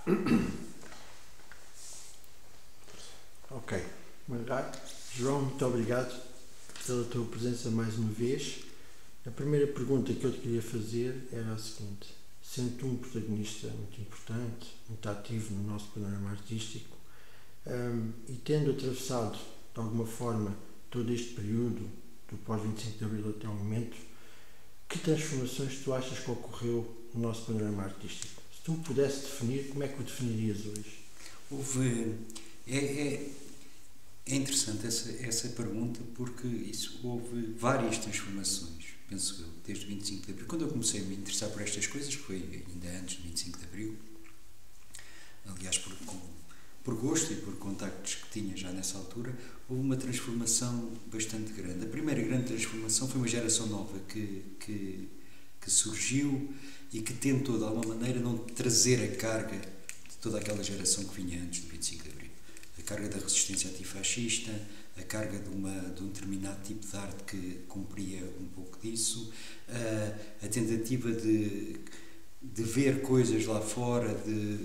Ok. João, muito obrigado pela tua presença mais uma vez. A primeira pergunta que eu te queria fazer era a seguinte: sendo tu um protagonista muito importante, muito ativo no nosso panorama artístico, e tendo atravessado de alguma forma todo este período do pós-25 de Abril até ao momento, que transformações tu achas que ocorreu no nosso panorama artístico? Se tu pudesse definir, como é que o definirias hoje? É interessante essa pergunta, porque houve várias transformações, penso eu, desde o 25 de Abril. Quando eu comecei a me interessar por estas coisas, foi ainda antes do 25 de Abril, aliás, por gosto e por contactos que tinha já nessa altura, houve uma transformação bastante grande. A primeira grande transformação foi uma geração nova que surgiu e que tentou, de alguma maneira, não trazer a carga de toda aquela geração que vinha antes do 25 de Abril. A carga da resistência antifascista, a carga de um determinado tipo de arte que cumpria um pouco disso, a tentativa de ver coisas lá fora,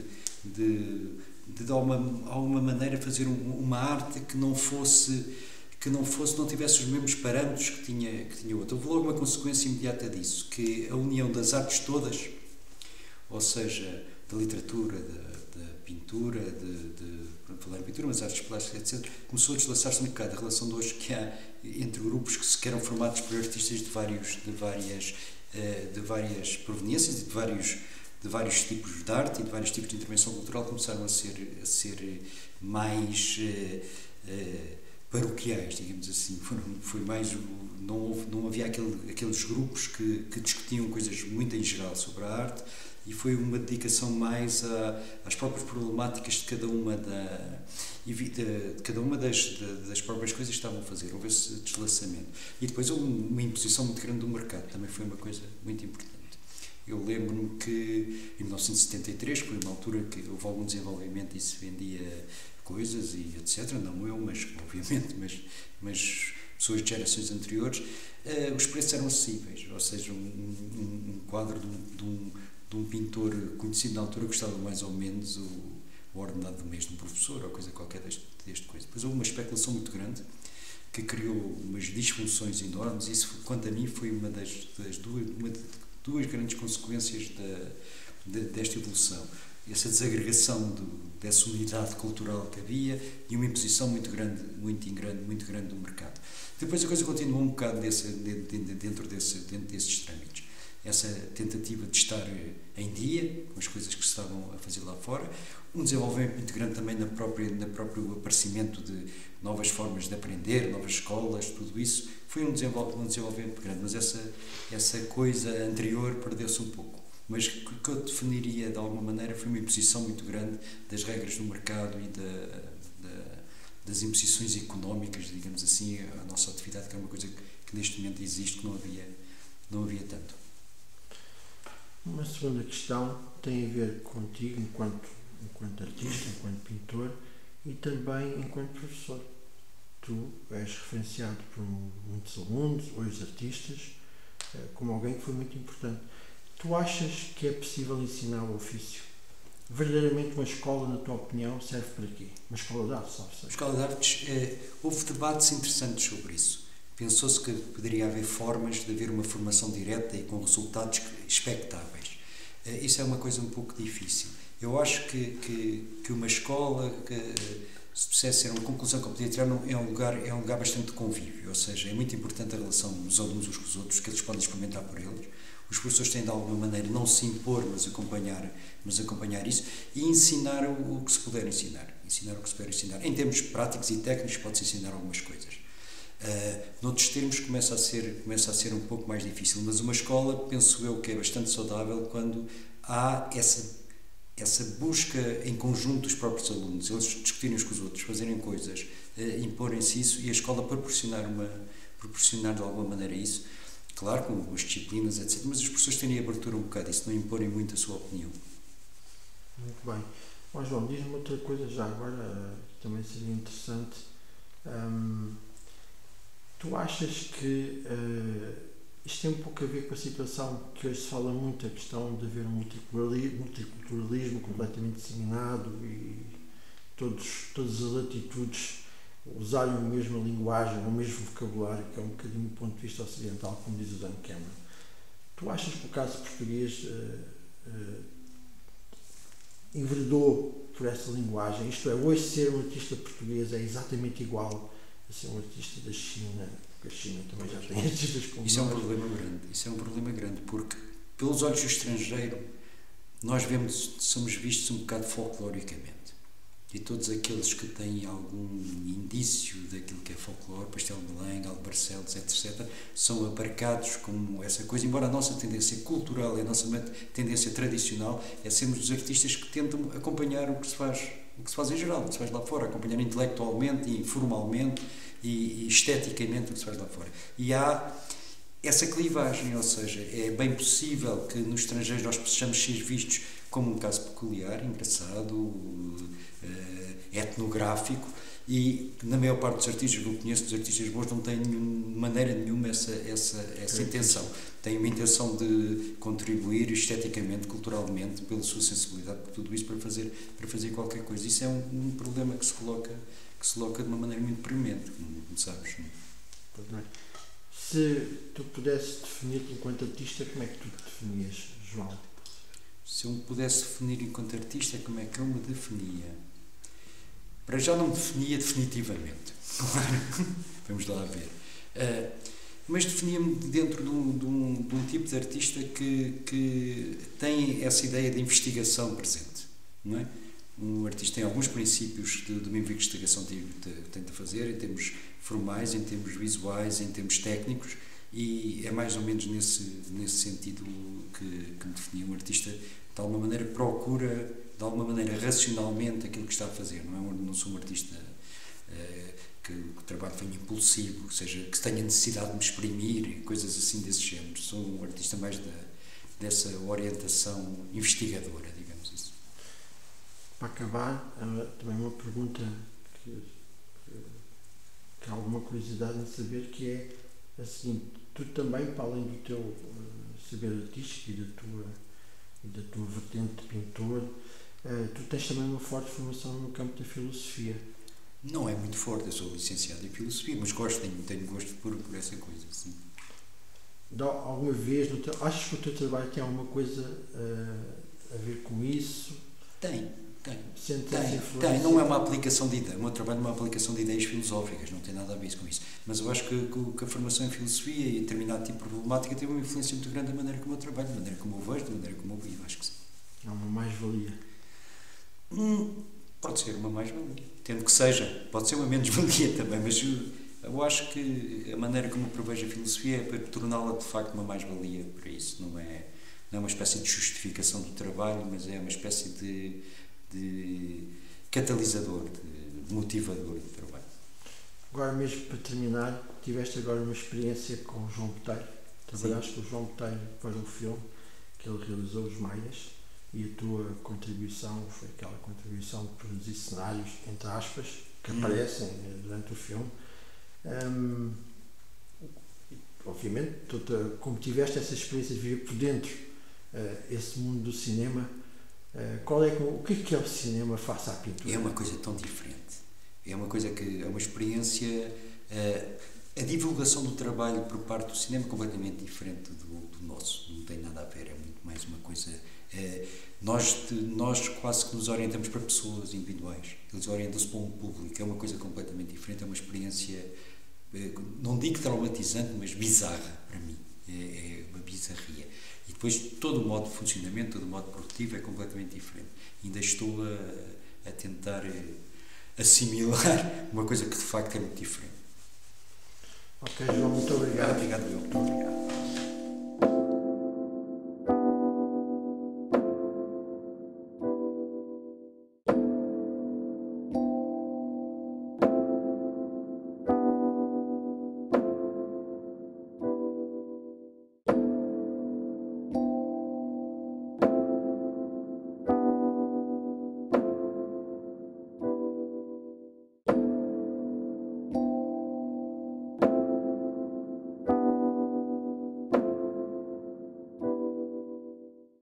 de alguma maneira fazer uma arte que não tivesse os mesmos parâmetros que tinha outra. Houve logo uma consequência imediata disso, que a união das artes todas, ou seja, da literatura, da pintura, para falar em pintura, mas artes plásticas, etc., começou a deslaçar-se um bocado a relação de hoje que há entre grupos que eram formados por artistas de várias proveniências e de vários tipos de arte e de vários tipos de intervenção cultural, começaram a ser mais paroquiais, digamos assim. Foi mais, não havia aqueles grupos que discutiam coisas muito em geral sobre a arte, e foi uma dedicação mais às próprias problemáticas de cada uma das próprias coisas que estavam a fazer. Houve esse deslaçamento. E depois houve uma imposição muito grande do mercado, também foi uma coisa muito importante. Eu lembro-me que em 1973, foi uma altura que houve algum desenvolvimento e se vendia coisas e etc. Não eu, mas obviamente, mas pessoas de gerações anteriores, os preços eram acessíveis. Ou seja, um quadro de um pintor conhecido na altura custava mais ou menos o ordenado do mês de um professor ou coisa qualquer deste coisa. Depois houve uma especulação muito grande que criou umas disfunções enormes, e isso, quanto a mim, foi uma das duas grandes consequências desta evolução. Essa desagregação dessa unidade cultural que havia e uma imposição muito grande do mercado. Depois a coisa continuou um bocado dentro desses trâmites. Essa tentativa de estar em dia com as coisas que se estavam a fazer lá fora, um desenvolvimento muito grande também no próprio aparecimento de novas formas de aprender, novas escolas, tudo isso foi um desenvolvimento muito grande, mas essa coisa anterior perdeu-se um pouco. Mas o que eu definiria de alguma maneira foi uma imposição muito grande das regras do mercado e das imposições económicas, digamos assim, à nossa atividade, que é uma coisa que neste momento existe, que não havia tanto. Uma segunda questão tem a ver contigo enquanto artista, enquanto pintor e também enquanto professor. Tu és referenciado por muitos alunos, hoje artistas, como alguém que foi muito importante. Tu achas que é possível ensinar o ofício? Verdadeiramente uma escola, na tua opinião, serve para quê? Uma escola de artes, sabe? Uma escola de artes, houve debates interessantes sobre isso. Pensou-se que poderia haver formas de haver uma formação direta e com resultados expectáveis. Isso é uma coisa um pouco difícil. Eu acho que uma escola, se pudesse ser uma conclusão que eu podia tirar, é um lugar bastante de convívio, ou seja, é muito importante a relação dos alunos uns com os outros, que eles podem experimentar por eles. Os professores têm de alguma maneira não se impor, mas acompanhar isso e ensinar o que se puder ensinar. Em termos práticos e técnicos pode-se ensinar algumas coisas. Noutros termos começa a ser um pouco mais difícil, mas uma escola, penso eu, que é bastante saudável quando há essa busca em conjunto dos próprios alunos, eles discutirem uns com os outros, fazerem coisas, imporem-se isso, e a escola proporcionar de alguma maneira isso, claro, com as disciplinas, etc., mas os professores terem abertura um bocado, isso não imporem muito a sua opinião. Muito bem. Bom, João, diz-me outra coisa já agora, também seria interessante. Tu achas que isto tem um pouco a ver com a situação que hoje se fala muito, a questão de haver um multiculturalismo completamente disseminado e todas as atitudes usarem a mesma linguagem, o mesmo vocabulário, que é um bocadinho do ponto de vista ocidental, como diz o Dan Cameron. Tu achas que o caso português enveredou por essa linguagem? Isto é, hoje ser um artista português é exatamente igual a ser um artista da China, porque a China também já tem artistas como Isso é um problema grande. Isso é um problema grande, porque pelos olhos do estrangeiro nós somos vistos um bocado folcloricamente. E todos aqueles que têm algum indício daquilo que é folclore, Pastel de Belém, Galo de Barcelos, etc., são abarcados como essa coisa, embora a nossa tendência cultural e a nossa tendência tradicional é sermos os artistas que tentam acompanhar o que se faz em geral, o que se faz lá fora, acompanhar intelectualmente e informalmente e esteticamente o que se faz lá fora. E há essa clivagem, ou seja, é bem possível que nos estrangeiros nós possamos ser vistos como um caso peculiar, engraçado, etnográfico, e na maior parte dos artistas que eu conheço, dos artistas bons, não têm de maneira nenhuma essa intenção. Têm uma intenção de contribuir esteticamente, culturalmente, pela sua sensibilidade, por tudo isso, para fazer qualquer coisa. Isso é um problema que se coloca de uma maneira muito premente, como sabes. Se tu pudesses definir-te enquanto artista, como é que tu te definias, João? Se eu me pudesse definir enquanto artista, como é que eu me definia? Para já não me definia definitivamente. Vamos lá ver. Mas definia-me dentro de um tipo de artista que tem essa ideia de investigação presente. Não é? Um artista tem alguns princípios de uma investigação que tenta fazer, em termos formais, em termos visuais, em termos técnicos, e é mais ou menos nesse sentido que me definia. Um artista, de alguma maneira, procura, de alguma maneira, racionalmente aquilo que está a fazer. Não sou um artista que o trabalho venha impulsivo, ou seja, que tenha necessidade de me exprimir, coisas assim desse género. Sou um artista mais dessa orientação investigadora, digamos isso. Para acabar, também uma pergunta que há alguma curiosidade em saber, que é a seguinte: tu também, para além do teu saber artístico e da tua vertente de pintor, tu tens também uma forte formação no campo da filosofia. Não é muito forte, eu sou licenciado em filosofia, mas tenho gosto por essa coisa, sim. Alguma vez, achas que o teu trabalho tem alguma coisa a ver com isso? Tem. Não é uma aplicação de ideias. O meu trabalho não é uma aplicação de ideias filosóficas, não tem nada a ver com isso. Mas eu acho que a formação em filosofia e determinado tipo de problemática tem uma influência muito grande da maneira como eu trabalho, da maneira como eu vejo, da maneira como eu vivo, acho que sim. É uma mais-valia. Pode ser uma mais-valia. Tendo que seja, pode ser uma menos-valia também, mas eu acho que a maneira como eu prevejo a filosofia é para torná-la de facto uma mais-valia para isso. Não é uma espécie de justificação do trabalho, mas é uma espécie de catalisador, de motivador do trabalho. Agora mesmo para terminar, tiveste agora uma experiência com o João Botelho. Trabalhaste com o João Botelho para um filme que ele realizou, Os Maias, e a tua contribuição foi aquela contribuição de produzir cenários, entre aspas, que aparecem durante o filme. Obviamente, como tiveste essa experiência de viver por dentro esse mundo do cinema, o que é o cinema face à pintura? É uma coisa tão diferente. É uma coisa que é uma experiência. A divulgação do trabalho por parte do cinema é completamente diferente do nosso. Não tem nada a ver. É muito mais uma coisa. Nós quase que nos orientamos para pessoas individuais. Eles orientam-se para um público. É uma coisa completamente diferente. É uma experiência, não digo traumatizante, mas bizarra para mim. É uma bizarria. E depois todo o modo de funcionamento, todo o modo produtivo é completamente diferente. Ainda estou a tentar assimilar uma coisa que de facto é muito diferente. Ok, João, muito obrigado. Obrigado, eu. Muito obrigado.